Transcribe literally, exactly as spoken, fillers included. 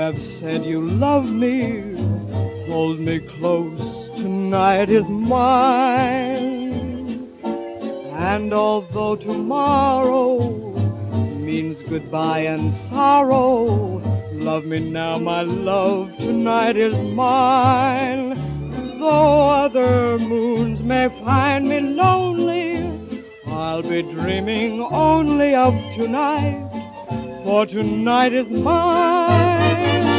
have said you love me, hold me close, tonight is mine. And although tomorrow means goodbye and sorrow, love me now, my love, tonight is mine. Though other moons may find me lonely, I'll be dreaming only of tonight, for tonight is mine.